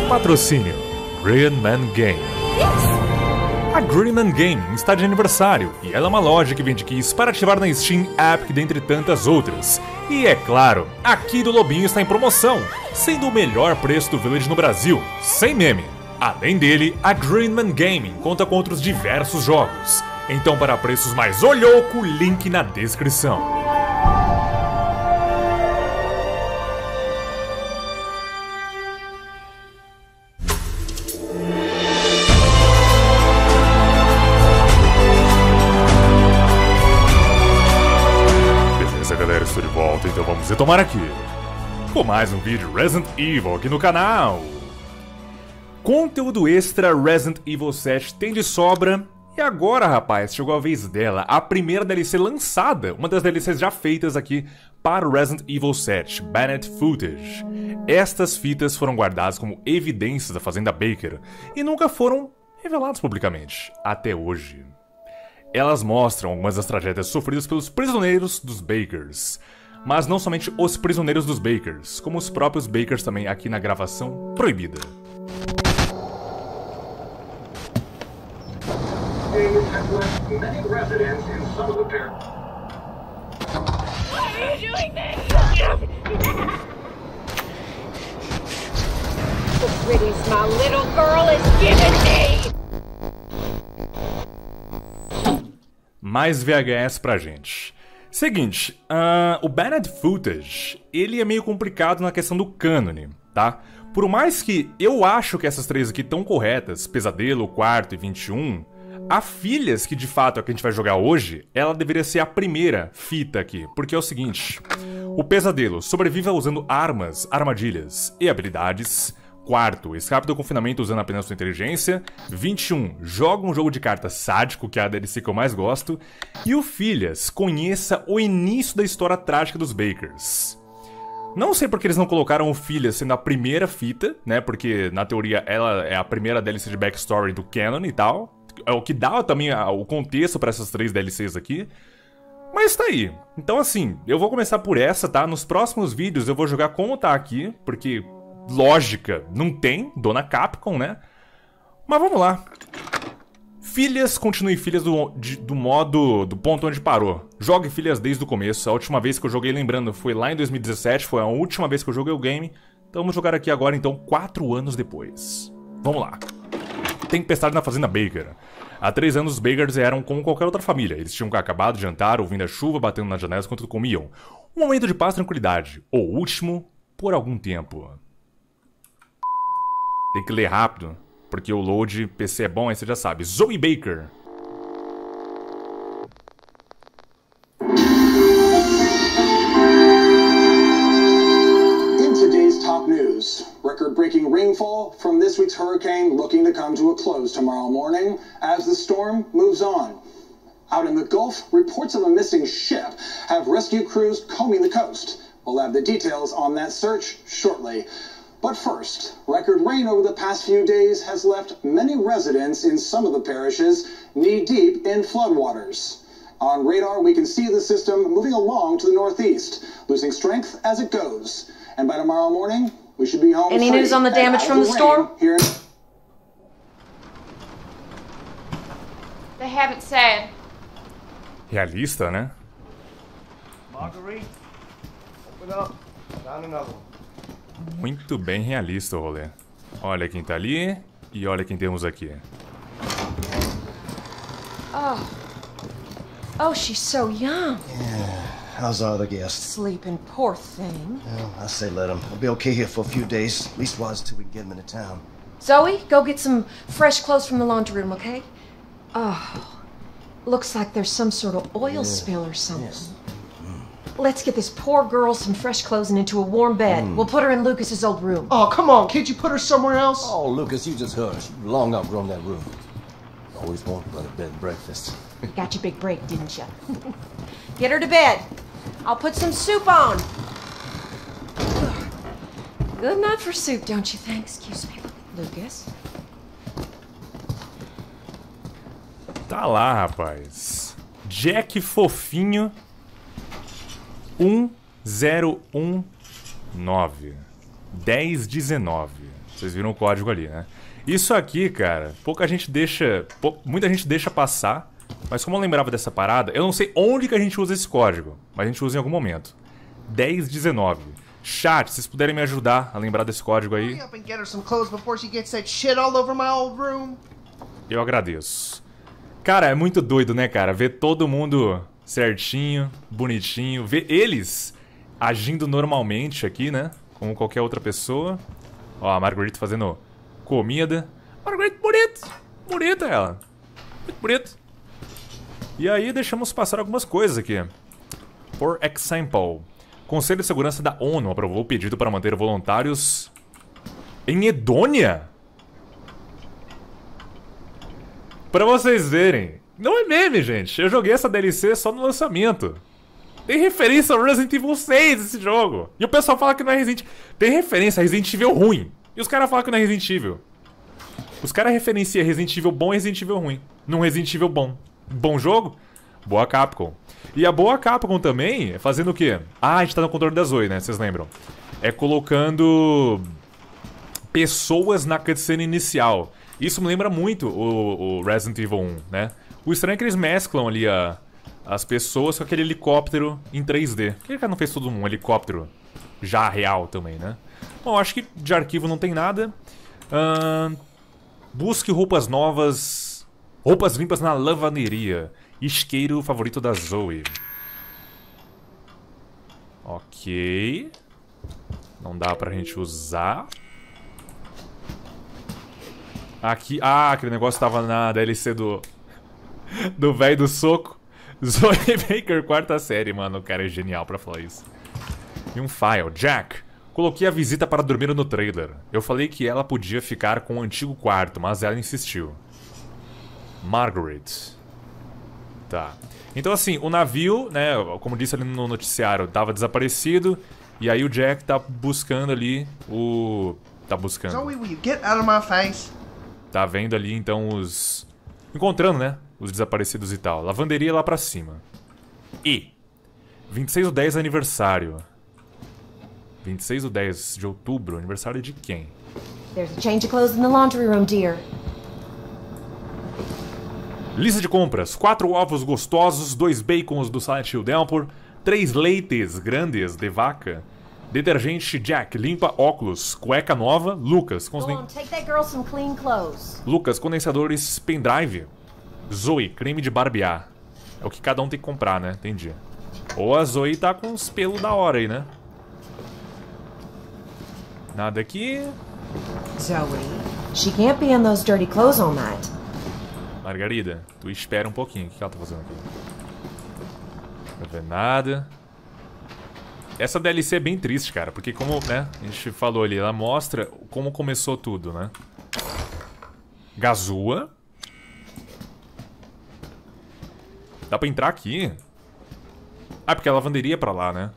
Patrocínio Green Man Game. A Green Man Game está de aniversário e ela é uma loja que vende keys para ativar na Steam Epic, dentre tantas outras. E é claro, aqui do Lobinho está em promoção, sendo o melhor preço do Village no Brasil, sem meme. Além dele, a Green Man Gaming conta com outros diversos jogos. Então, para preços mais olhoco, link na descrição. Beleza, galera, estou de volta, então vamos retomar aqui com mais um vídeo Resident Evil aqui no canal. Conteúdo extra Resident Evil 7 tem de sobra. E agora, rapaz, chegou a vez dela, a primeira DLC lançada, uma das DLCs já feitas aqui para o Resident Evil 7, Banned Footage. Estas fitas foram guardadas como evidências da Fazenda Baker e nunca foram reveladas publicamente, até hoje. Elas mostram algumas das tragédias sofridas pelos prisioneiros dos Bakers, mas não somente os prisioneiros dos Bakers, como os próprios Bakers também aqui na gravação proibida. Have left many residents in some of the parishes. Why are you doing this? The prettiest my little girl is giving me! Mais VHS pra gente. Seguinte, o Banned Footage, ele é meio complicado na questão do cânone, tá? Por mais que eu acho que essas três aqui estão corretas, Pesadelo, Quarto e 21... A Filhas, que de fato é o que a gente vai jogar hoje, ela deveria ser a primeira fita aqui, porque é o seguinte: o Pesadelo sobrevive usando armas, armadilhas e habilidades. Quarto, escape do confinamento usando apenas sua inteligência. 21, joga um jogo de cartas sádico, que é a DLC que eu mais gosto. E o Filhas, conheça o início da história trágica dos Bakers. Não sei porque eles não colocaram o Filhas sendo a primeira fita, né, porque na teoria ela é a primeira DLC de backstory do canon e tal. É o que dá também o contexto pra essas três DLCs aqui. Mas tá aí. Então assim, eu vou começar por essa, tá? Nos próximos vídeos eu vou jogar como tá aqui, porque lógica não tem, dona Capcom, né? Mas vamos lá. Filhas, continue Filhas do modo, do ponto onde parou. Jogue Filhas desde o começo. A última vez que eu joguei, lembrando, foi lá em 2017, foi a última vez que eu joguei o game. Então vamos jogar aqui agora, então, 4 anos depois. Vamos lá. Tempestade na Fazenda Baker. Há 3 anos os Bakers eram como qualquer outra família. Eles tinham acabado de jantar, ouvindo a chuva batendo nas janelas enquanto comiam. Um momento de paz e tranquilidade. O último por algum tempo. Tem que ler rápido, porque o load PC é bom, aí você já sabe. Zoe Baker. Top news. Record-breaking rainfall from this week's hurricane looking to come to a close tomorrow morning as the storm moves on. Out in the Gulf, reports of a missing ship have rescue crews combing the coast. We'll have the details on that search shortly. But first, record rain over the past few days has left many residents in some of the parishes knee-deep in floodwaters. On radar, we can see the system moving along to the northeast, losing strength as it goes. And by tomorrow morning, we should be home. Any news on the damage from the storm? They haven't said. Realista, né? Marguerite, open up. Found another one. Muito bem realista o rolê. Olha quem tá ali e olha quem temos aqui. Oh, she's so young. Yeah. How's our other guest? Sleeping, poor thing. Well, I say let him. He'll be okay here for a few days. At least while till we can get him into town. Zoe, go get some fresh clothes from the laundry room, okay? Oh, looks like there's some sort of oil spill or something. Yes. Let's get this poor girl some fresh clothes and into a warm bed. We'll put her in Lucas's old room. Oh, come on, can't you put her somewhere else? Oh, Lucas, you just hush. You've long outgrown that room. Always wanted a bed and breakfast. You got your big break, didn't you? Get her to bed. I'll put some soup on. Good enough for soup, don't you think? Excuse me, Lucas. Tá lá, rapaz. Jack Fofinho 1019. 1019. Vocês viram o código ali, né? Isso aqui, cara, muita gente deixa passar. Mas como eu lembrava dessa parada, eu não sei onde que a gente usa esse código, mas a gente usa em algum momento. 1019. Chat, se vocês puderem me ajudar a lembrar desse código aí, Hurry up and get her some clothes before she gets that shit all over my old room. eu agradeço. Cara, é muito doido, né, cara? Ver todo mundo certinho, bonitinho. Ver eles agindo normalmente aqui, né? Como qualquer outra pessoa. Ó, a Marguerite fazendo comida. Marguerite, bonita! Bonita ela. Muito bonita. E aí deixamos passar algumas coisas aqui. Por example, Conselho de Segurança da ONU aprovou o pedido para manter voluntários em Edônia. Pra vocês verem, não é meme, gente. Eu joguei essa DLC só no lançamento. Tem referência ao Resident Evil 6 esse jogo. E o pessoal fala que não é Resident Evil. Tem referência a Resident Evil ruim. E os caras falam que não é Resident Evil. Os caras referenciam Resident Evil bom e Resident Evil ruim. Num Resident Evil bom. Bom jogo? Boa Capcom. E a boa Capcom também é fazendo o quê? Ah, a gente tá no controle da Zoe, né? Vocês lembram? É colocando pessoas na cutscene inicial. Isso me lembra muito o Resident Evil 1, né? O estranho é que eles mesclam ali as pessoas com aquele helicóptero em 3D. Por que o cara não fez todo um helicóptero já real também, né? Bom, acho que de arquivo não tem nada. Busque roupas novas... Roupas limpas na lavanderia. Isqueiro favorito da Zoe. Ok. Não dá pra gente usar. Aqui... Ah, aquele negócio tava na DLC do velho do soco. Zoe Baker, 4ª série, mano. O cara é genial pra falar isso. E um file. Jack. Coloquei a visita para dormir no trailer. Eu falei que ela podia ficar com o antigo quarto, mas ela insistiu. Margaret. Tá. Então assim, o navio, né, como disse ali no noticiário, tava desaparecido. E aí o Jack tá buscando ali o... Tá buscando. Zoe, will you get out of my face? Tá vendo ali então os... Encontrando, né, os desaparecidos e tal. Lavanderia lá pra cima. E 26/10 aniversário. 26/10 de outubro, aniversário de quem? There's a change of clothes in the laundry room, dear. Lista de compras: 4 ovos gostosos, 2 bacons do Silent Hill Downpour, 3 leites grandes de vaca, detergente Jack, limpa óculos, cueca nova, Lucas, Go on, take that girl some clean clothes. Lucas, condensadores pendrive, Zoe, creme de barbear. É o que cada um tem que comprar, né? Entendi. Ou a Zoe tá com uns pelos da hora aí, né? Nada aqui. Zoe, she can't be in those dirty clothes all night. Margarida, tu espera um pouquinho. O que ela tá fazendo aqui? Não vê nada. Essa DLC é bem triste, cara. Porque como, né, a gente falou ali, ela mostra como começou tudo, né? Gazua. Dá pra entrar aqui? Ah, porque a lavanderia é pra lá, né?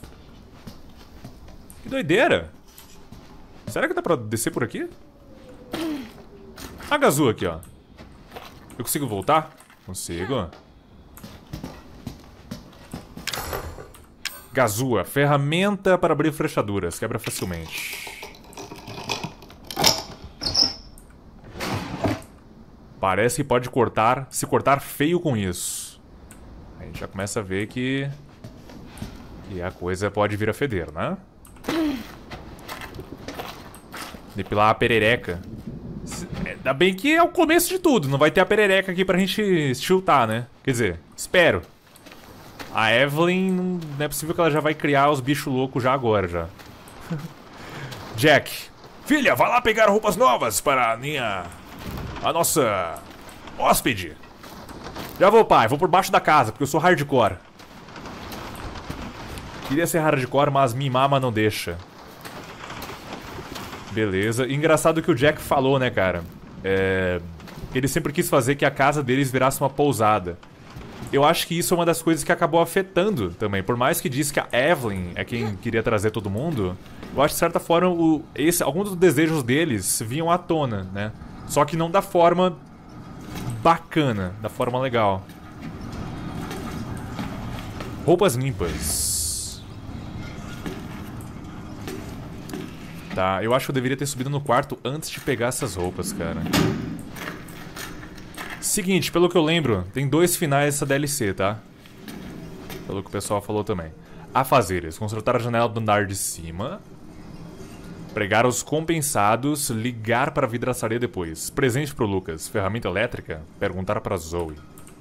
Que doideira. Será que dá pra descer por aqui? A Gazua aqui, ó. Eu consigo voltar? Consigo. Gazua, ferramenta para abrir fechaduras. Quebra facilmente. Parece que pode cortar, se cortar feio com isso. A gente já começa a ver que a coisa pode vir a feder, né? Depilar a perereca. Ainda bem que é o começo de tudo. Não vai ter a perereca aqui pra gente tiltar, né? Quer dizer, espero. A Evelyn, não é possível que ela já vai criar os bichos loucos já agora, já. Jack. Filha, vai lá pegar roupas novas para a nossa hóspede. Já vou, pai. Vou por baixo da casa, porque eu sou hardcore. Queria ser hardcore, mas minha mama não deixa. Beleza. Engraçado que o Jack falou, né, cara? Ele sempre quis fazer que a casa deles virasse uma pousada. Eu acho que isso é uma das coisas que acabou afetando também. Por mais que disse que a Evelyn é quem queria trazer todo mundo, eu acho que de certa forma alguns dos desejos deles vinham à tona, né? Só que não da forma bacana, da forma legal. Roupas limpas. Tá, eu acho que eu deveria ter subido no quarto antes de pegar essas roupas, cara. Seguinte, pelo que eu lembro, tem 2 finais essa DLC, tá? Pelo que o pessoal falou também. Afazeres: consertar a janela do andar de cima, pregar os compensados, ligar para a vidraçaria depois. Presente pro Lucas: ferramenta elétrica, perguntar pra Zoe.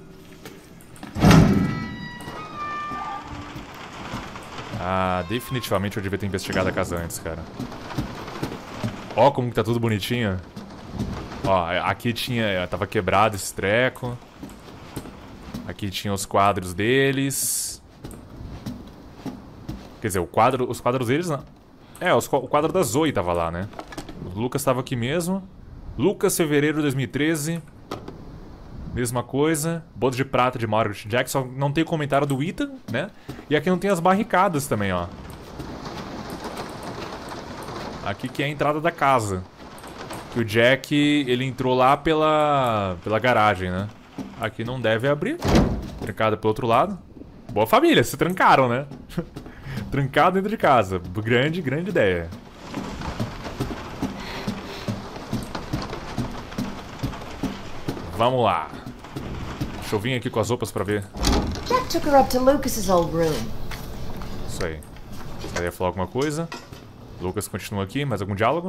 Ah, definitivamente eu devia ter investigado a casa antes, cara. Ó como que tá tudo bonitinho. Ó, aqui tinha... tava quebrado esse treco. Aqui tinha os quadros deles. Quer dizer, os quadros deles não. É, o quadro da Zoe tava lá, né? O Lucas tava aqui mesmo. Lucas, fevereiro de 2013. Mesma coisa. Boda de prata de Margaret Jackson. Não tem o comentário do Ethan, né? E aqui não tem as barricadas também, ó. Aqui que é a entrada da casa. Que o Jack, ele entrou lá pela garagem, né? Aqui não deve abrir. Trancada pelo outro lado. Boa família, se trancaram, né? Trancado dentro de casa. Grande ideia. Vamos lá. Deixa eu vir aqui com as roupas pra ver. Jack took her up to Lucas's old room. Isso aí. Ela ia falar alguma coisa. Lucas continua aqui. Mais algum diálogo?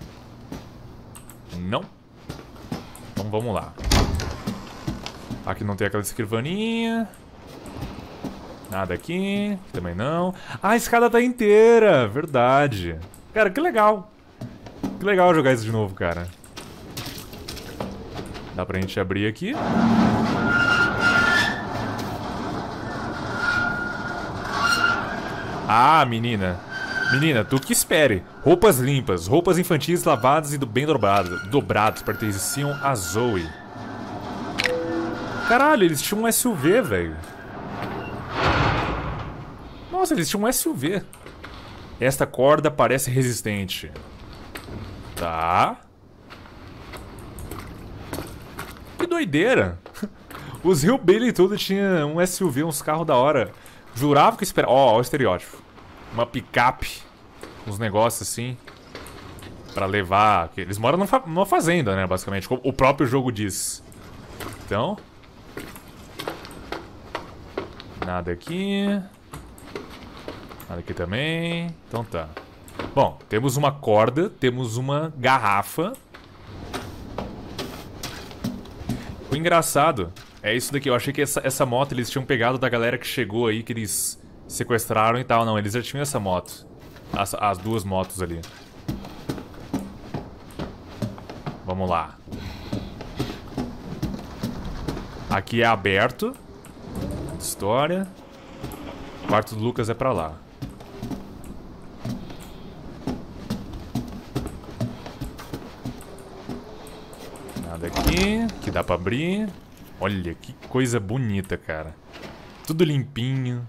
Não. Então vamos lá. Aqui não tem aquela escrivaninha. Nada aqui. Também não. Ah, a escada tá inteira. Verdade. Cara, que legal. Que legal jogar isso de novo, cara. Dá pra gente abrir aqui. Ah, menina. Menina, tu que espere. Roupas limpas, roupas infantis lavadas e bem dobradas pertenciam a Zoe. Caralho, eles tinham um SUV, velho. Nossa, eles tinham um SUV. Esta corda parece resistente. Tá. Que doideira. Os Hillbilly e tudo tinha um SUV, uns carros da hora. Jurava que esperava... Ó, o estereótipo. Uma picape. Uns negócios assim. Pra levar... Eles moram numa fazenda, né, basicamente. Como o próprio jogo diz. Então... Nada aqui. Nada aqui também. Então tá. Bom, temos uma corda. Temos uma garrafa. O engraçado é isso daqui. Eu achei que essa moto eles tinham pegado da galera que chegou aí, que eles sequestraram e tal. Não, eles já tinham essa moto. As 2 motos ali. Vamos lá. Aqui é aberto. História. O quarto do Lucas é pra lá. Nada aqui. Que dá pra abrir. Olha, que coisa bonita, cara. Tudo limpinho.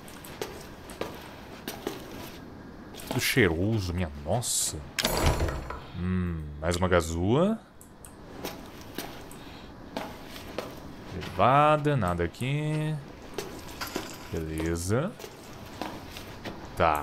Tudo cheiroso, minha nossa. Mais uma gazua. Levada, nada aqui. Beleza. Tá.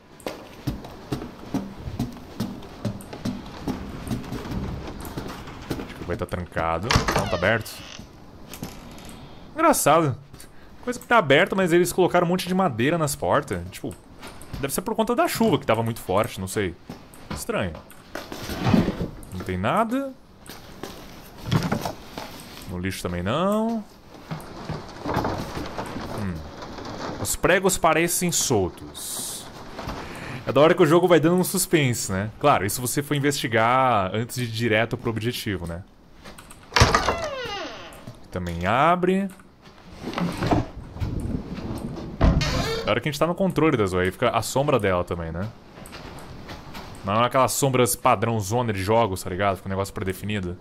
Acho que vai estar trancado. Não, tá aberto. Engraçado. Coisa que tá aberta, mas eles colocaram um monte de madeira nas portas. Tipo, deve ser por conta da chuva que tava muito forte, não sei. Estranho. Não tem nada. No lixo também não. Os pregos parecem soltos. É da hora que o jogo vai dando um suspense, né? Claro, isso você for investigar antes de ir direto pro objetivo, né? Também abre. Da hora que a gente tá no controle da Zoe, aí fica a sombra dela também, né? Não é aquelas sombras padrão zona de jogos, tá ligado? Fica um negócio predefinido.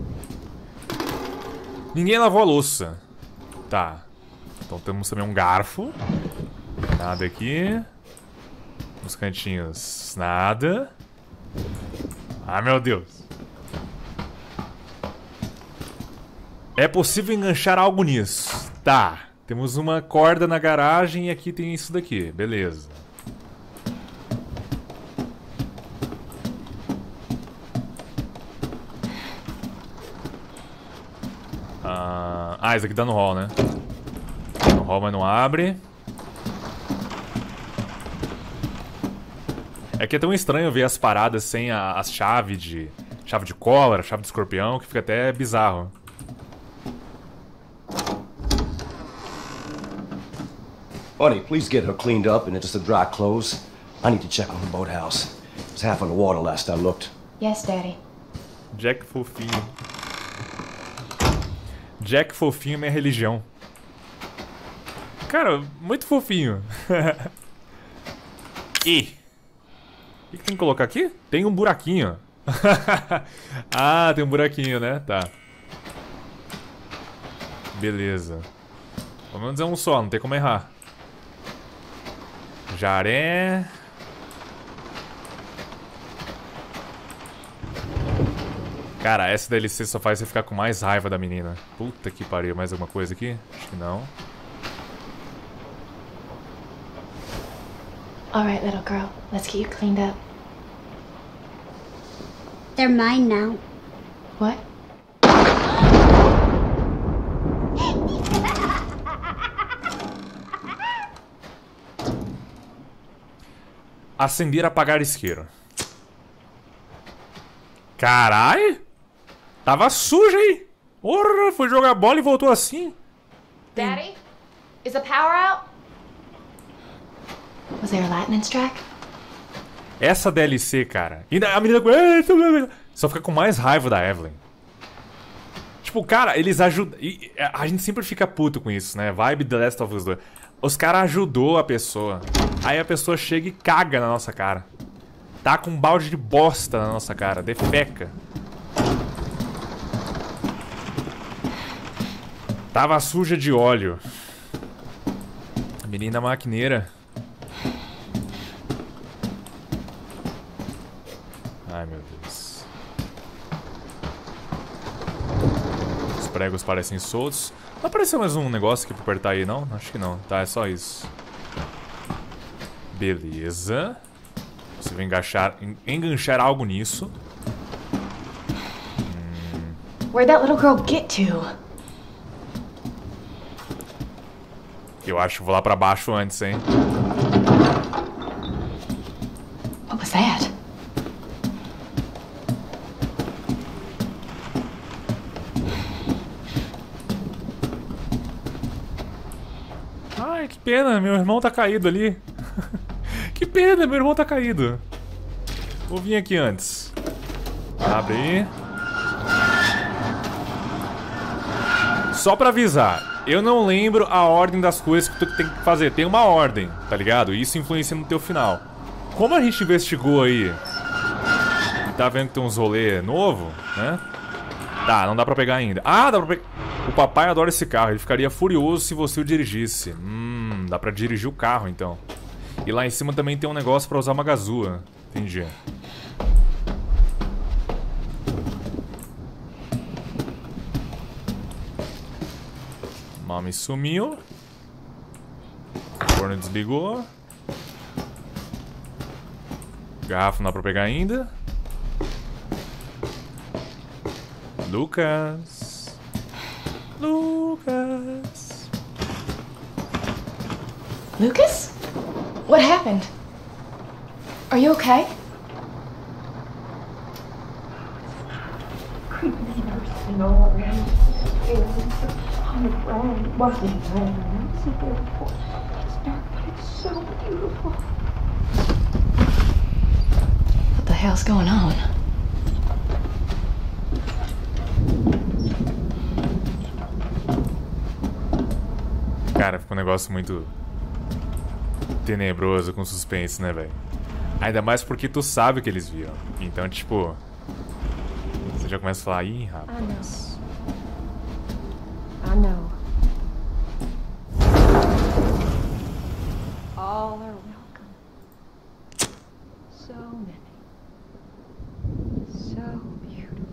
Ninguém lavou a louça. Tá. Então temos também um garfo. Nada aqui. Nos cantinhos, nada. Ah, meu Deus. É possível enganchar algo nisso. Tá. Temos uma corda na garagem e aqui tem isso daqui. Beleza. Ah, esse aqui tá no hall, né? No hall, mas não abre. É que é tão estranho ver as paradas sem as chaves de... Chave de cólera, chave de escorpião, que fica até bizarro. Buddy, please get her cleaned up and into some dry clothes. I need to check on the boathouse. It was half on the water last I looked. Yes, Daddy. Jack fofinho. Jack fofinho é minha religião. Cara, muito fofinho. E... O que tem que colocar aqui? Tem um buraquinho. Ah, tem um buraquinho, né? Tá. Beleza. Pelo menos é um só, não tem como errar. Jaré. Cara, essa DLC só faz você ficar com mais raiva da menina. Puta que pariu. Mais alguma coisa aqui? Acho que não. All right, little girl. Let's get you cleaned up. They're mine now. What? Acender, apagar isqueiro. Carai! Tava suja aí! Porra, foi jogar bola e voltou assim. Daddy? Is the power out? Was there a lightning strike? Essa DLC, cara. E a menina só fica com mais raiva da Evelyn. Tipo, cara, eles ajudam. A gente sempre fica puto com isso, né? Vibe The Last of Us 2. Os caras ajudou a pessoa. Aí a pessoa chega e caga na nossa cara. Tá com um balde de bosta na nossa cara. Defeca. Tava suja de óleo. A menina maquineira. Ai, meu Deus. Os pregos parecem soltos. Não apareceu mais um negócio aqui pra apertar aí, não? Acho que não. Tá, é só isso. Beleza. Você vai enganchar algo nisso. Where'd that little girl get to? Eu acho que vou lá pra baixo antes, hein? What was that? Ai, que pena, meu irmão tá caído ali. Que pena, meu irmão tá caído. Vou vir aqui antes. Abre aí. Só pra avisar, eu não lembro a ordem das coisas que tu tem que fazer. Tem uma ordem, tá ligado? Isso influencia no teu final. Como a gente investigou aí e tá vendo que tem uns rolê novo, né? Tá, não dá pra pegar ainda. Ah, dá pra pegar. O papai adora esse carro, ele ficaria furioso se você o dirigisse. Dá pra dirigir o carro então. E lá em cima também tem um negócio pra usar uma gazua. Entendi. Mami sumiu. O forno desligou. Garrafa não dá pra pegar ainda. Lucas. Lucas. Lucas? What happened? Are you okay? What the hell's going on? Cara, ficou um negócio muito tenebroso com suspense, né, velho? Ainda mais porque tu sabe o que eles viram. Então, tipo... Você já começa a falar, ih, rapaz... I know. All are welcome. So many. So beautiful.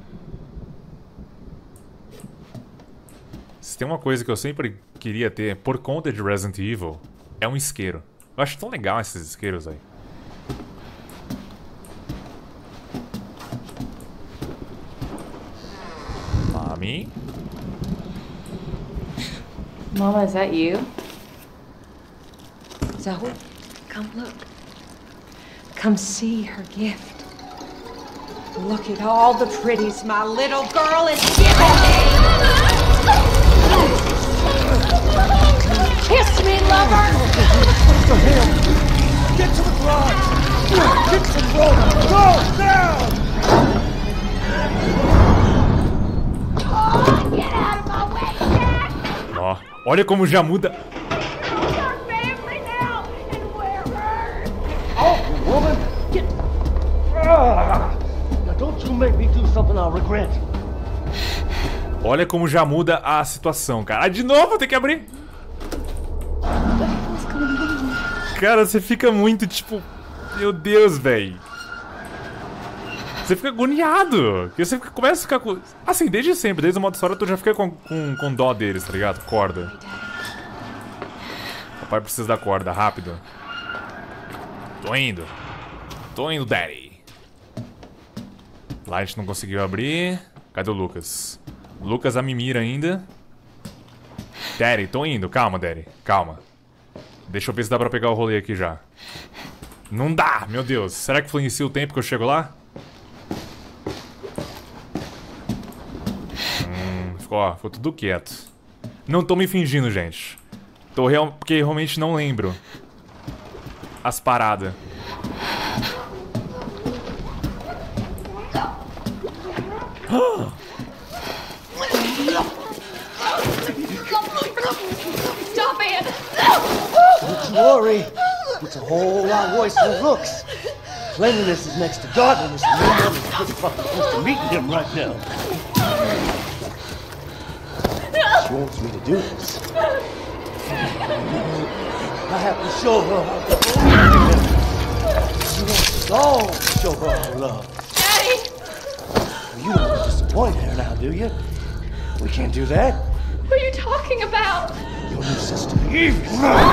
Se tem uma coisa que eu sempre queria ter, por conta de Resident Evil, é um isqueiro. Eu acho tão legal esses isqueiros aí. Mami. Mama, is that you? Zoe, come look. Come see her gift. Look at all the pretties my little girl is giving me. Kiss me, lover. Get to the garage! Get to the road! Go now! Get out of my way, Jack! Ó, olha como já muda. Our family now, and we're hurt! Oh, woman! Get... Now don't you make me do something I'll regret. Olha como já muda a situação, cara. Ah, de novo, tem que abrir. Cara, você fica muito tipo... Meu Deus, velho. Você fica agoniado. Porque você começa a ficar com... Assim, desde sempre, desde o modo história, tu já fica com dó deles, tá ligado? Corda. Papai precisa da corda, rápido. Tô indo. Tô indo, daddy. Lá a gente não conseguiu abrir. Cadê o Lucas? O Lucas a me mira ainda. Daddy, tô indo. Calma, daddy. Calma. Deixa eu ver se dá pra pegar o rolê aqui já. Não dá, meu Deus. Será que influencia o tempo que eu chego lá? Ficou tudo quieto. Não tô me fingindo, gente. Porque realmente não lembro as paradas. Stop it! Don't you worry. It's a whole lot worse than it looks. Cleanliness is next to godliness, and no one is just fucking close to meeting him right now. She wants me to do this. I have to show her how to She wants us all to show her our love. Daddy! You don't want to disappoint her now, do you? We can't do that. What are you talking about? Your new sister, Eve.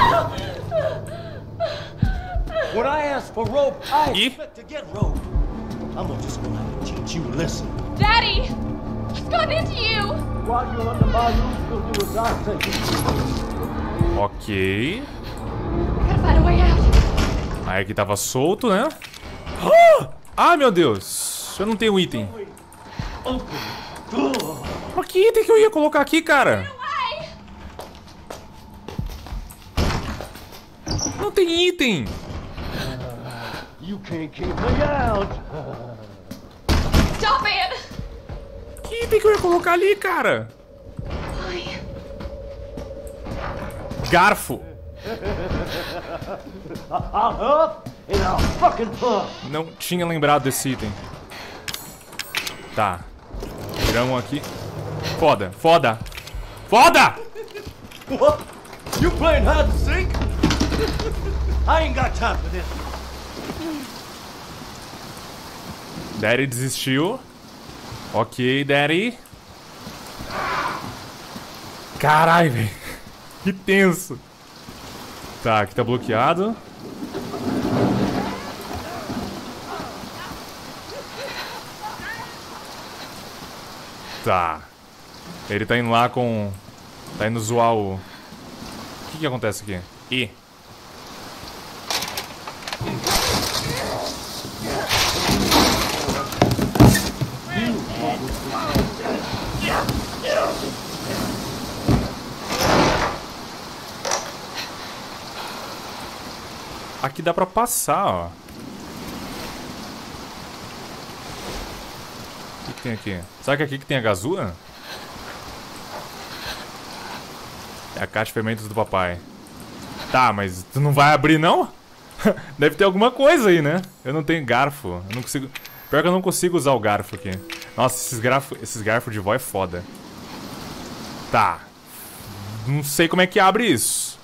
When I ask for rope, I expect to get rope. I'm just gonna have to teach you a lesson. Daddy! What's gotten into you? While you're under my roof, you'll do as I say you do. Ok. Gotta find a way out. Aí aqui tava solto, né? Ah, meu Deus. Eu não tenho item. Mas que item que eu ia colocar aqui, cara? Não tem item. You can't keep me out. Stop it! Que item que eu ia colocar ali, cara? Why? Garfo. I'll up and I'll fucking pump. Não tinha lembrado desse item. Tá. Tiramos aqui. Foda, foda. Foda! What? You playing hide and seek? I ain't got time for this. Daddy desistiu. Ok, Daddy. Caralho, velho. Que tenso. Tá, aqui tá bloqueado. Tá. Ele tá indo lá com... Tá indo zoar o... O que acontece aqui? E... Aqui dá pra passar, ó. O que tem aqui? Será que é aqui que tem a gazua? É a caixa de fermentos do papai. Tá, mas tu não vai abrir, não? Deve ter alguma coisa aí, né? Eu não tenho garfo. Eu não consigo... Pior que eu não consigo usar o garfo aqui. Nossa, esses garfos de vó é foda. Tá. Não sei como é que abre isso.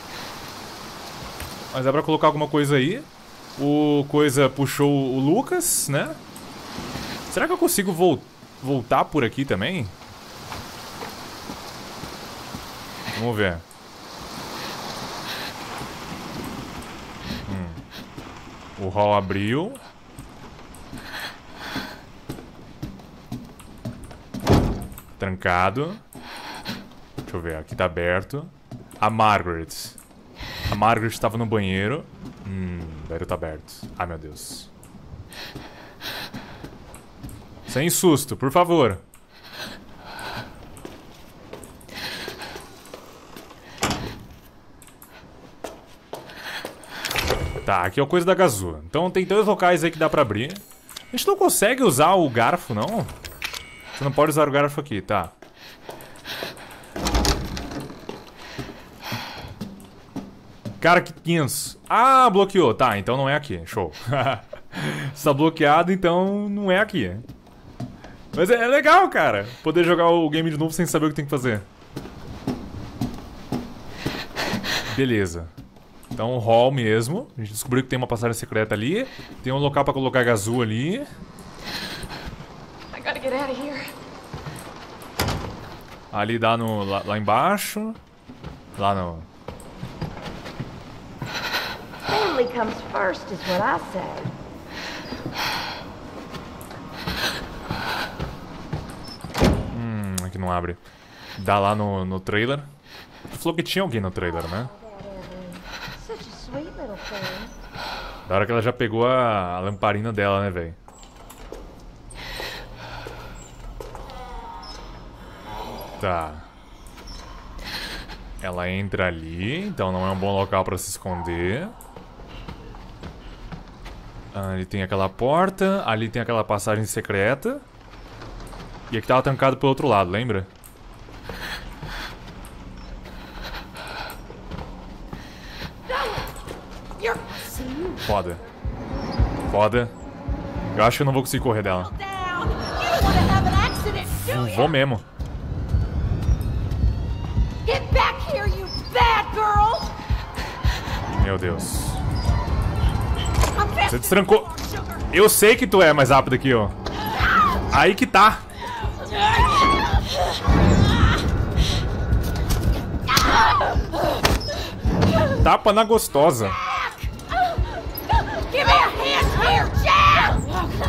Mas dá pra colocar alguma coisa aí. O coisa puxou o Lucas, né? Será que eu consigo voltar por aqui também? Vamos ver. O hall abriu. Trancado. Deixa Deixa eu ver, aqui tá aberto. A Margaret. A Margaret estava no banheiro. O banheiro tá aberto. Ai, meu Deus. Sem susto, por favor. Tá, aqui é a coisa da Gazoo. Então tem 2 locais aí que dá pra abrir. A gente não consegue usar o garfo, não? Você não pode usar o garfo aqui, tá. Cara, que tenso. Ah, bloqueou. Tá, então não é aqui. Show. Se tá bloqueado, então não é aqui. Mas é legal, cara. Poder jogar o game de novo sem saber o que tem que fazer. Beleza. Então, hall mesmo. A gente descobriu que tem uma passagem secreta ali. Tem um local pra colocar Gazoo ali. I gotta get out of here. Ali dá no... lá embaixo. Lá no... Family comes first, is what I say. Aqui não abre. Dá lá no trailer. Falou que tinha alguém no trailer, né? Such a sweet little thing. Da hora que ela já pegou a lamparina dela, né, velho? Tá. Ela entra ali, então não é um bom local pra se esconder. Ali tem aquela porta, ali tem aquela passagem secreta. E aqui tava trancado pelo outro lado, lembra? Foda. Foda. Eu acho que eu não vou conseguir correr dela. Vou mesmo. Get back here, you bad girl! Meu Deus. Você destrancou. Eu sei que tu é mais rápido aqui, ó. Aí que tá. Tapa na gostosa. Give me a hand here, Jack!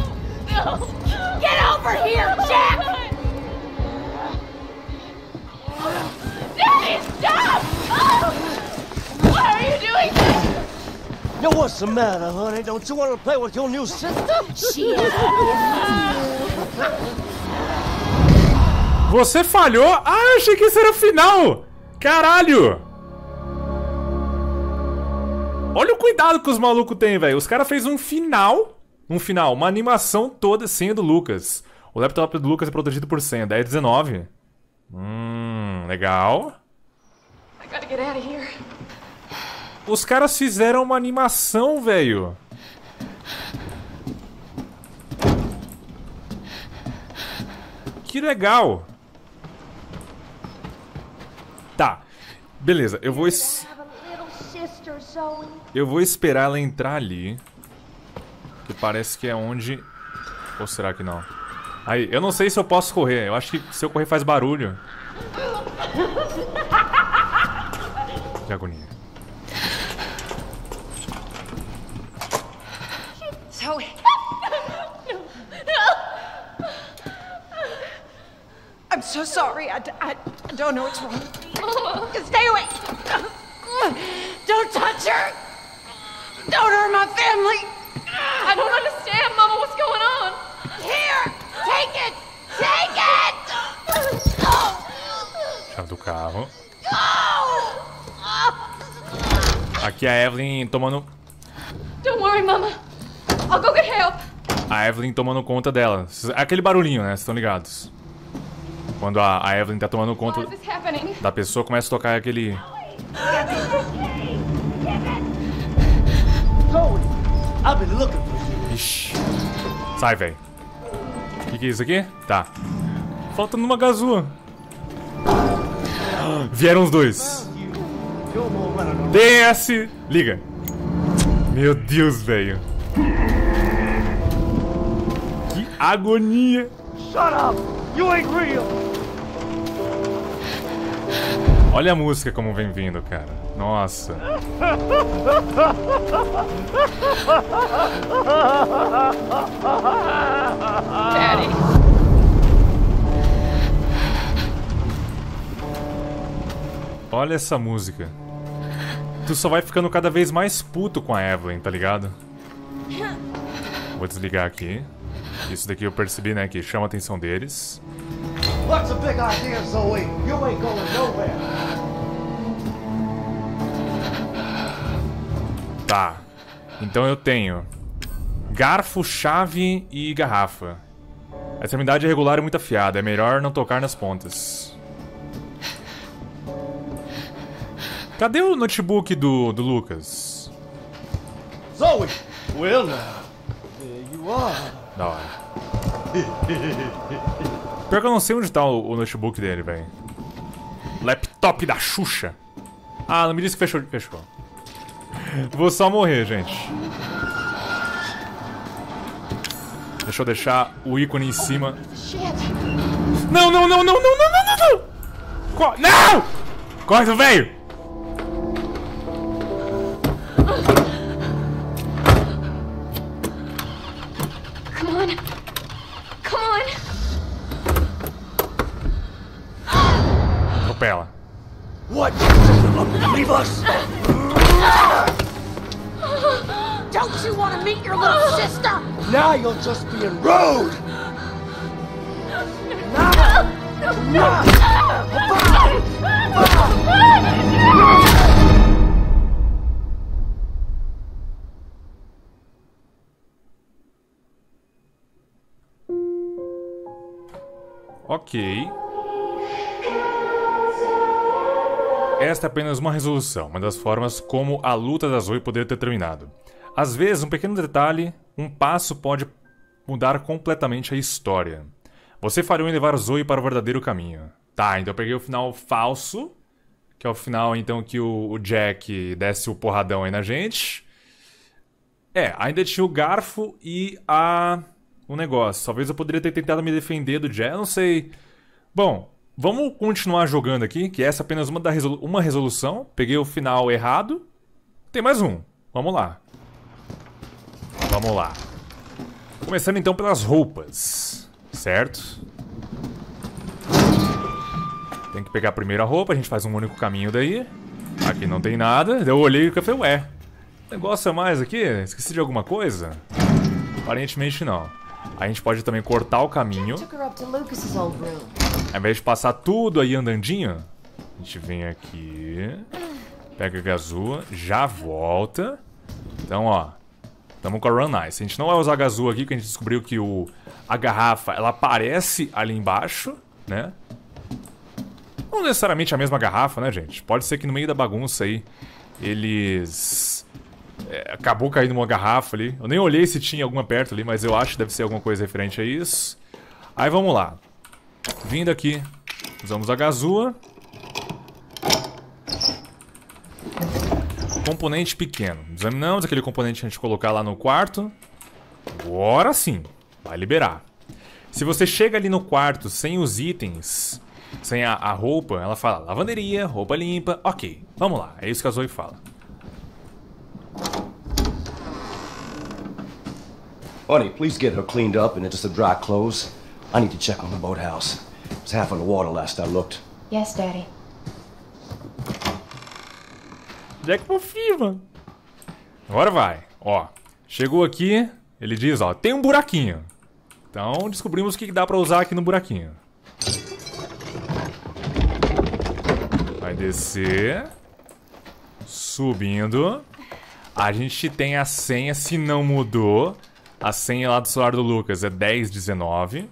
Get over here, Jack! Daddy, stop! Why are you doing this? Yo, what's the matter, honey? Don't you want to play with your new system? Você falhou? Ah, eu achei que isso era o final. Caralho. Olha o cuidado que os malucos têm, velho. Os caras fez um final, uma animação toda senha do Lucas. O laptop do Lucas é protegido por senha, 1019. Legal. I gotta get out of here. Os caras fizeram uma animação, velho. Que legal. Tá. Beleza, eu vou esperar ela entrar ali. Que parece que é onde... Ou será que não? Aí, eu não sei se eu posso correr. Eu acho que se eu correr faz barulho. Que agonia. Zoe. I'm so sorry. I don't know what's wrong. Stay away. Don't touch her. Don't hurt my family. I don't understand, Mama. What's going on? Here! Take it! Take it! Chave do carro. Aqui a Evelyn tomando... Don't worry, Mama. I'll go get help. A Evelyn tomando conta dela. Aquele barulhinho, né? Vocês estão ligados? Quando a Evelyn tá tomando conta Why is this happening? da pessoa, começa a tocar aquele... Zoe, I've been looking for you. Ixi. Sai, velho. O que é isso aqui? Tá. Faltando uma Gazoo. Vieram os dois. Desce. Liga. Meu Deus, velho. Que agonia. Shut up! You ain't real! Olha a música como vem vindo, cara. Nossa. Daddy. olha essa música. Tu só vai ficando cada vez mais puto com a Evelyn, tá ligado? Vou desligar aqui. Isso daqui eu percebi, né, que chama a atenção deles. What's a big idea, Zoe? You ain't going nowhere. Tá. Então eu tenho garfo, chave e garrafa. A extremidade é regular e muito afiada. É melhor não tocar nas pontas. Cadê o notebook do Lucas? Zoe! Well, now. There you are. Da hora. Pior que eu não sei onde tá o notebook dele, velho. Laptop da Xuxa. Ah, não me disse que fechou. Fechou. Vou só morrer, gente. Deixa eu deixar o ícone em cima. Não, não, não, não, não, não, não, não, não! Não! Corre do velho! Come on. Come on. Atropela. What? You leave us? Don't you want to meet your little sister? Now you're just being rude. Ok. Esta é apenas uma resolução, uma das formas como a luta da Zoe poderia ter terminado. Às vezes, um pequeno detalhe, um passo pode mudar completamente a história. Você falhou em levar Zoe para o verdadeiro caminho. Tá, então eu peguei o final falso, que é o final então que o Jack desce o porradão aí na gente. É, ainda tinha o garfo e o negócio. Talvez eu poderia ter tentado me defender do Jack, eu não sei. Bom, vamos continuar jogando aqui, que essa é apenas uma resolução. Peguei o final errado. Tem mais um. Vamos lá. Vamos lá. Começando então pelas roupas. Certo? Tem que pegar primeiro a roupa, a gente faz um único caminho daí. Aqui não tem nada. Eu olhei e falei, ué, negócio a mais aqui? Esqueci de alguma coisa? Aparentemente não. A gente pode também cortar o caminho. Ao invés de passar tudo aí andandinho, a gente vem aqui, pega a gazua, já volta. Então, ó, tamo com a Run Nice. A gente não vai usar a gazua aqui, porque a gente descobriu que a garrafa, ela aparece ali embaixo, né? Não necessariamente a mesma garrafa, né, gente? Pode ser que no meio da bagunça aí, eles... acabou caindo uma garrafa ali. Eu nem olhei se tinha alguma perto ali, mas eu acho que deve ser alguma coisa referente a isso. Aí vamos lá. Vindo aqui, usamos a gazua. Componente pequeno. Examinamos aquele componente que a gente colocar lá no quarto. Agora sim, vai liberar. Se você chega ali no quarto sem os itens, sem a roupa, ela fala lavanderia, roupa limpa. Ok, vamos lá, é isso que a Zoe fala. Honey, please get her cleaned up and into some dry clothes. I need to check on the boathouse. It was half on the water last I looked. Yes, Daddy. Jack confirma. Agora vai. Ó, chegou aqui, ele diz, ó, tem um buraquinho. Então descobrimos o que dá pra usar aqui no buraquinho. Vai descer. Subindo. A gente tem a senha, se não mudou. A senha lá do celular do Lucas é 1019.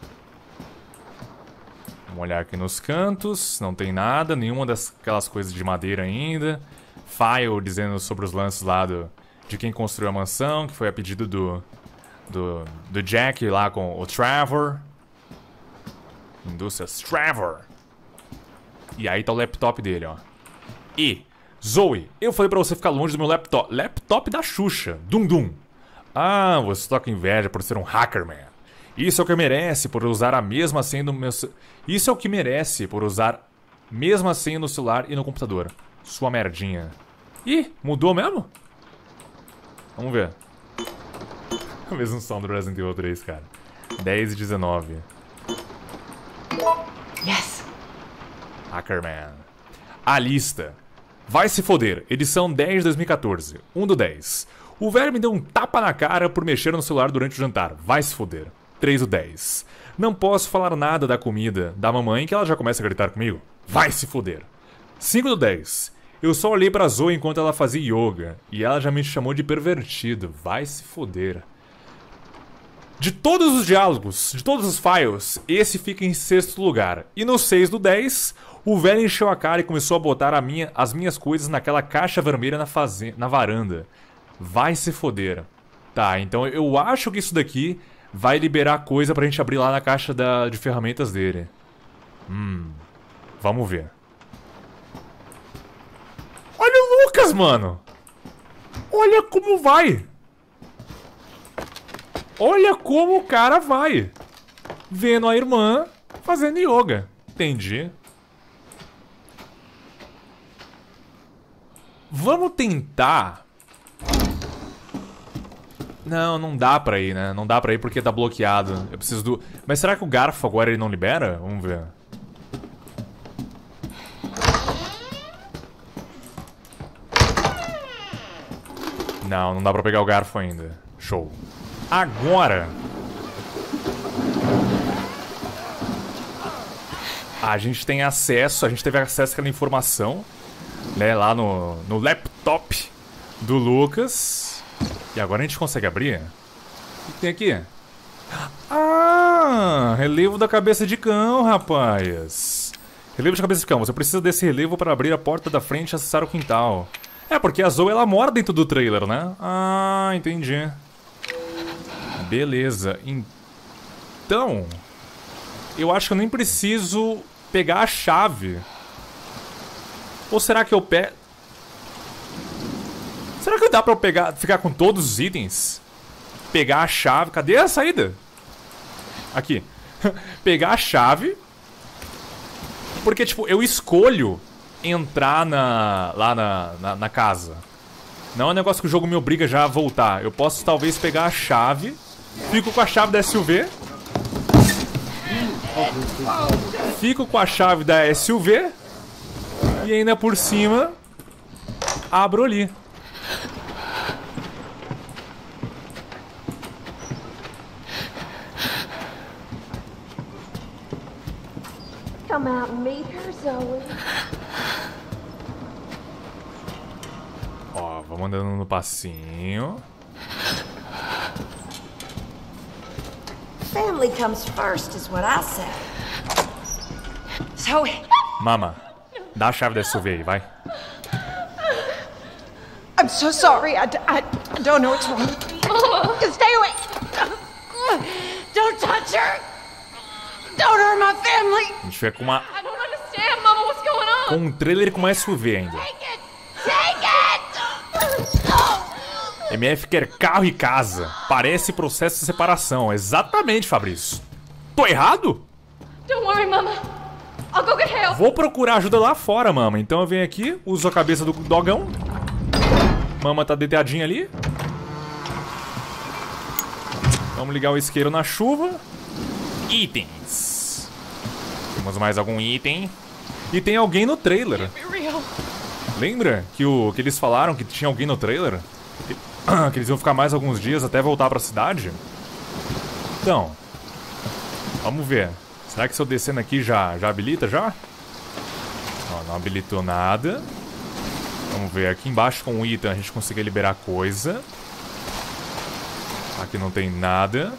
Vamos olhar aqui nos cantos. Não tem nada, nenhuma daquelas coisas de madeira ainda. File dizendo sobre os lances lá de quem construiu a mansão, que foi a pedido do Jack lá com o Trevor. Indústrias Trevor. E aí tá o laptop dele, ó. E, Zoe, eu falei pra você ficar longe do meu laptop. Laptop da Xuxa. Dum Dum. Ah, você toca inveja por ser um hackerman. Isso é o que merece por usar a mesma senha no meu... Isso é o que merece por usar a mesma senha no celular e no computador. Sua merdinha. Ih, mudou mesmo? Vamos ver. O mesmo som do Resident Evil 3, cara. 10 e 19. Yes. Hackerman. A lista. Vai se foder. Edição 10 de 2014. 1 do 10. O velho me deu um tapa na cara por mexer no celular durante o jantar. Vai se foder. 3 do 10. Não posso falar nada da comida da mamãe que ela já começa a gritar comigo. Vai se foder. 5 do 10. Eu só olhei pra Zoe enquanto ela fazia yoga. E ela já me chamou de pervertido. Vai se foder. De todos os diálogos, de todos os files, esse fica em 6º lugar. E no 6 do 10, o velho encheu a cara e começou a botar as minhas coisas naquela caixa vermelha na varanda. Vai se foder. Tá, então eu acho que isso daqui vai liberar coisa pra gente abrir lá na caixa de ferramentas dele. Vamos ver. Olha o Lucas, mano! Olha como vai! Olha como o cara vai! Vendo a irmã fazendo yoga. Entendi. Vamos tentar... Não, não dá pra ir, né? Não dá pra ir porque tá bloqueado. Eu preciso do... Mas será que o garfo agora ele não libera? Vamos ver. Não, não dá pra pegar o garfo ainda. Show. Agora... A gente tem acesso, a gente teve acesso àquela informação, né? Lá no laptop do Lucas. E agora a gente consegue abrir? O que tem aqui? Ah! Relevo da cabeça de cão, rapaz. Relevo de cabeça de cão. Você precisa desse relevo para abrir a porta da frente e acessar o quintal. É, porque a Zoe, ela mora dentro do trailer, né? Ah, entendi. Beleza. Então... Eu acho que eu nem preciso pegar a chave. Ou será que eu pego... Será que dá pra eu ficar com todos os itens? Pegar a chave... Cadê a saída? Aqui. Pegar a chave. Porque, tipo, eu escolho entrar lá na casa. Não é um negócio que o jogo me obriga já a voltar. Eu posso, talvez, pegar a chave. Fico com a chave da SUV. Fico com a chave da SUV. E ainda por cima... Abro ali. Come out and meet her, Zoe. Ó, vamos andando no passinho. Family comes first, is what I said. Zoe. Mama, dá a chave da SUV aí, vai. I'm so sorry. I don't know what's wrong. Stay away. Don't touch her. Don't hurt my family. A gente fica com uma... I don't understand, Mama. What's going on? Com um trailer com uma SUV ainda. Take it! Take it! MF quer carro e casa. Parece processo de separação. Exatamente, Fabrício. Tô errado? Don't worry, Mama. I'll go get help. Vou procurar ajuda lá fora, mama. Então eu venho aqui, uso a cabeça do dogão. Mama tá deitadinha ali. Vamos ligar o isqueiro na chuva. Itens. Temos mais algum item. E tem alguém no trailer. Lembra que eles falaram que tinha alguém no trailer? Que eles iam ficar mais alguns dias até voltar pra cidade? Então, vamos ver. Será que se eu descendo aqui já habilita já? Não habilitou nada. Vamos ver, aqui embaixo com o item a gente conseguiu liberar coisa. Aqui não tem nada.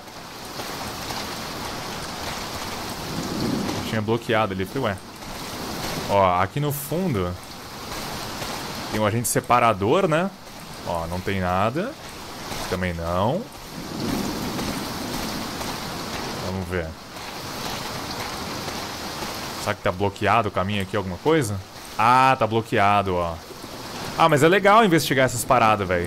Tinha bloqueado ali, falei, ué. Ó, aqui no fundo tem um agente separador, né? Ó, não tem nada. Também não. Vamos ver. Será que tá bloqueado o caminho aqui, alguma coisa? Ah, tá bloqueado, ó. Ah, mas é legal investigar essas paradas, velho.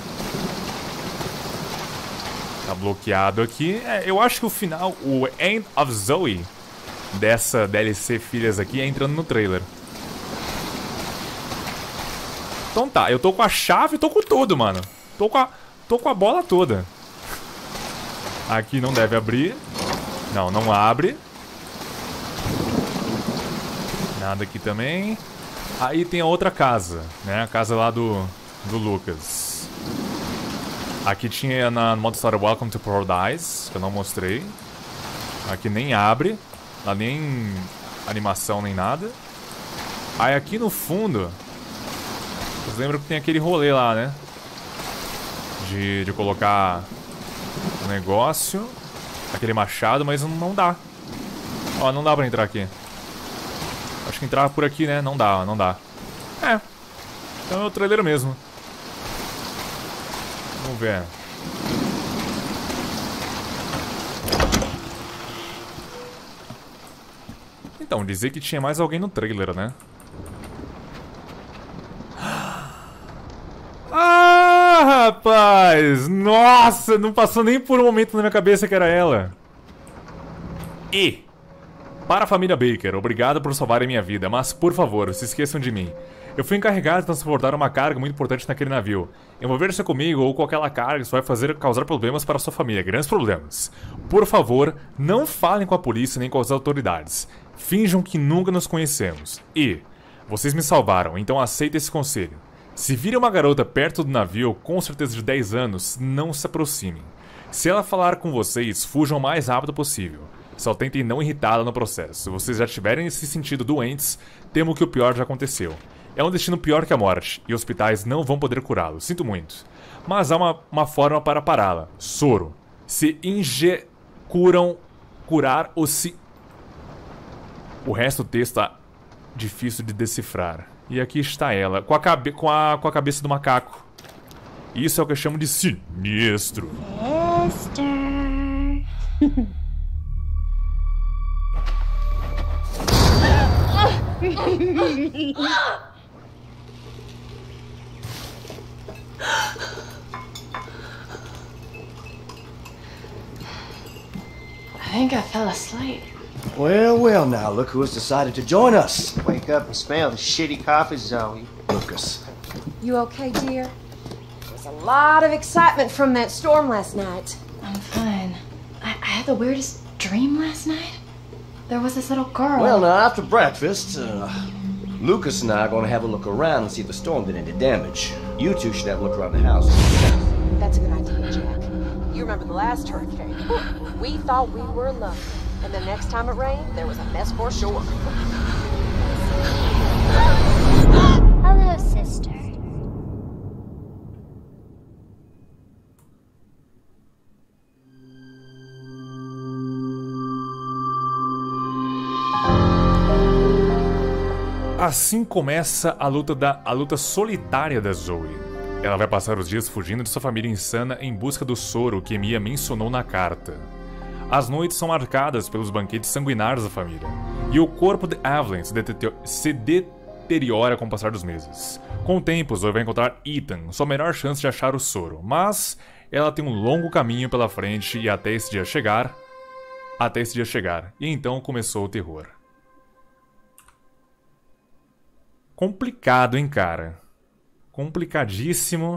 Tá bloqueado aqui. É, eu acho que o final, o End of Zoe dessa DLC Filhas aqui é entrando no trailer. Então tá, eu tô com a chave, tô com tudo, mano. Tô com a bola toda. Aqui não deve abrir. Não, não abre. Nada aqui também. Aí tem a outra casa, né? A casa lá do Lucas. Aqui tinha no modo história Welcome to Paradise, que eu não mostrei. Aqui nem abre, lá nem animação nem nada. Aí aqui no fundo, vocês lembram que tem aquele rolê lá, né? De colocar o negócio, aquele machado, mas não dá. Ó, não dá pra entrar aqui. Acho que entrar por aqui, né? Não dá, não dá. É. Então é o trailer mesmo. Vamos ver. Então, dizer que tinha mais alguém no trailer, né? Ah, rapaz! Nossa, não passou nem por um momento na minha cabeça que era ela. E... para a família Baker, obrigado por salvarem minha vida, mas por favor, se esqueçam de mim. Eu fui encarregado de transportar uma carga muito importante naquele navio. Envolver-se comigo ou com aquela carga isso vai causar problemas para sua família, grandes problemas. Por favor, não falem com a polícia nem com as autoridades. Finjam que nunca nos conhecemos. E, vocês me salvaram, então aceitem esse conselho. Se virem uma garota perto do navio, com certeza de 10 anos, não se aproximem. Se ela falar com vocês, fujam o mais rápido possível. Só tentem não irritá-la no processo. Se vocês já tiverem se sentido doentes, temo que o pior já aconteceu. É um destino pior que a morte, e hospitais não vão poder curá-lo. Sinto muito. Mas há uma forma para pará-la. Soro. Se curar ou se... O resto do texto tá difícil de decifrar. E aqui está ela, com a cabeça do macaco. Isso é o que eu chamo de sinistro. I think I fell asleep. Well, well, now, look who has decided to join us. Wake up and smell the shitty coffee, Zoe. Lucas. You okay, dear? There's a lot of excitement from that storm last night. I'm fine. I had the weirdest dream last night. There was this little girl. Well, now, after breakfast, Lucas and I are going to have a look around and see if the storm did any damage. You two should have a look around the house. That's a good idea, Jack. You remember the last hurricane? We thought we were lucky. And the next time it rained, there was a mess for sure. Hello, sister. Assim começa a luta solitária da Zoe. Ela vai passar os dias fugindo de sua família insana em busca do soro que Mia mencionou na carta. As noites são marcadas pelos banquetes sanguinários da família, e o corpo de Evelyn se deteriora com o passar dos meses. Com o tempo, Zoe vai encontrar Ethan, sua melhor chance de achar o soro, mas ela tem um longo caminho pela frente e até esse dia chegar, e então começou o terror. Complicado, hein, cara? Complicadíssimo.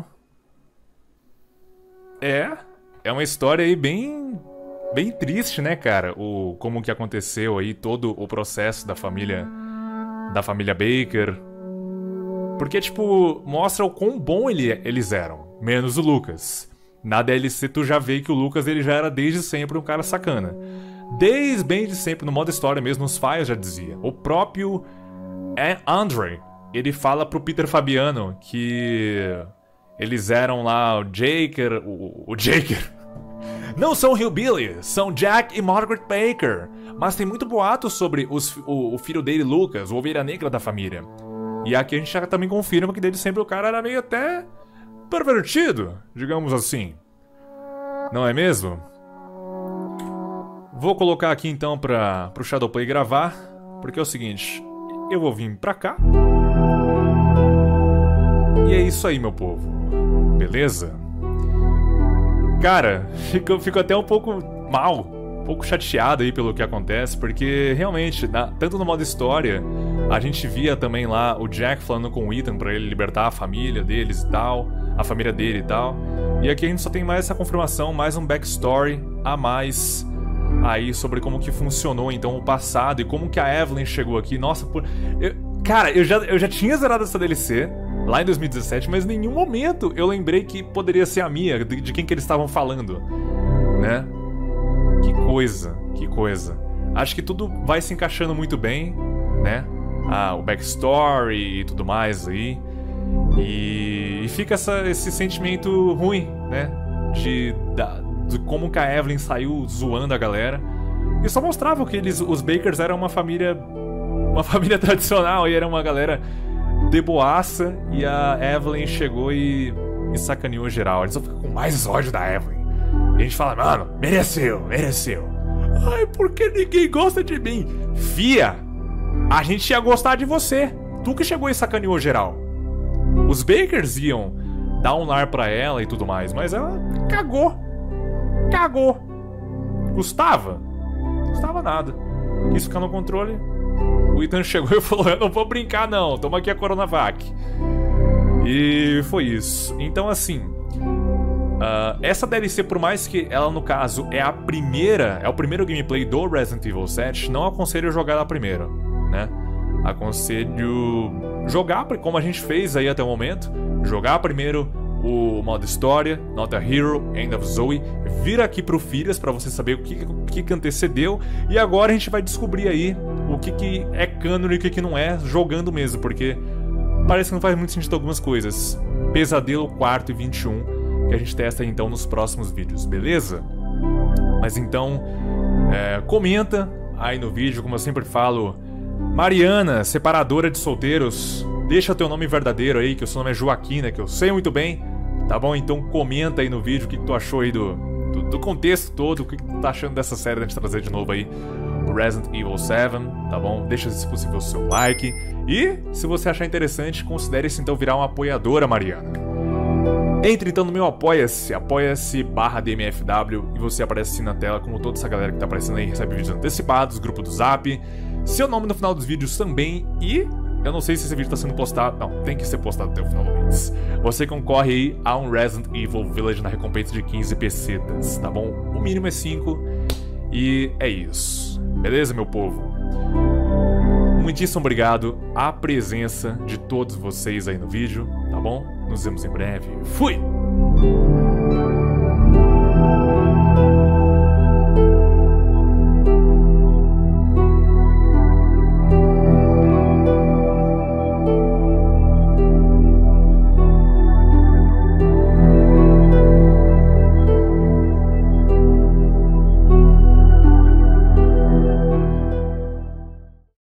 É uma história aí bem triste, né, cara? Como que aconteceu aí todo o processo da família Baker. Porque, tipo, mostra o quão bom eles eram, menos o Lucas. Na DLC tu já vê que o Lucas ele já era desde sempre um cara sacana. Desde sempre, no modo história mesmo, os files já dizia. O próprio Andre, ele fala pro Peter Fabiano que eles eram lá o Jaker, o Jaker. Não são Hillbilly, são Jack e Margaret Baker. Mas tem muito boato sobre o filho dele, Lucas, o ovelha negra da família. E aqui a gente já também confirma que desde sempre o cara era meio até pervertido, digamos assim. Não é mesmo? Vou colocar aqui então pro Shadowplay gravar, porque é o seguinte, eu vou vir pra cá. E é isso aí, meu povo. Beleza? Cara, fico até um pouco mal, um pouco chateado aí pelo que acontece, porque realmente, tanto no modo história, a gente via também lá o Jack falando com o Ethan pra ele libertar a família deles e tal, a família dele e tal. E aqui a gente só tem mais essa confirmação, mais um backstory a mais aí sobre como que funcionou então o passado e como que a Evelyn chegou aqui. Nossa, Cara, eu já tinha zerado essa DLC lá em 2017, mas em nenhum momento eu lembrei que poderia ser a Mia, de quem que eles estavam falando, né? Que coisa, que coisa. Acho que tudo vai se encaixando muito bem, né? O backstory e tudo mais aí. E fica esse sentimento ruim, né? De como que a Evelyn saiu zoando a galera. E só mostrava que os Bakers eram uma família tradicional e era uma galera deboaça. E a Evelyn chegou e sacaneou geral. Eles só ficam com mais ódio da Evelyn. E a gente fala, mano, mereceu. Ai, por que ninguém gosta de mim? Fia, a gente ia gostar de você. Tu que chegou e sacaneou geral. Os Bakers iam dar um lar pra ela e tudo mais, mas ela cagou. Gostava nada. Quis ficar no controle. O Ethan chegou e falou, eu não vou brincar não, toma aqui a Coronavac. E foi isso. Então assim, essa DLC, por mais que ela no caso é o primeiro gameplay do Resident Evil 7, não aconselho jogar ela primeiro, né? Aconselho jogar, como a gente fez aí até o momento, jogar primeiro o modo história, Not a Hero, End of Zoe, vir aqui pro Furious pra você saber o que antecedeu, e agora a gente vai descobrir aí o que é canon e o que não é, jogando mesmo, porque parece que não faz muito sentido algumas coisas. Pesadelo 4 e 21, que a gente testa então nos próximos vídeos, beleza? Mas então, comenta aí no vídeo, como eu sempre falo, Mariana, separadora de solteiros, deixa teu nome verdadeiro aí, que o seu nome é Joaquina, que eu sei muito bem, tá bom? Então comenta aí no vídeo o que tu achou aí do contexto todo, o que tu tá achando dessa série, da gente trazer de novo aí o Resident Evil 7, tá bom? Deixa, se possível, o seu like. E, se você achar interessante, considere-se então virar uma apoiadora, Mariana. Entre então no meu Apoia-se, apoia-se/DMFW, e você aparece assim na tela, como toda essa galera que tá aparecendo aí, recebe vídeos antecipados, grupo do Zap, seu nome no final dos vídeos também, e eu não sei se esse vídeo tá sendo postado, não, tem que ser postado até o final do mês. Você concorre aí a um Resident Evil Village na recompensa de 15 pesetas, tá bom? O mínimo é 5, e é isso, beleza, meu povo? Muitíssimo obrigado à presença de todos vocês aí no vídeo, tá bom? Nos vemos em breve. Fui!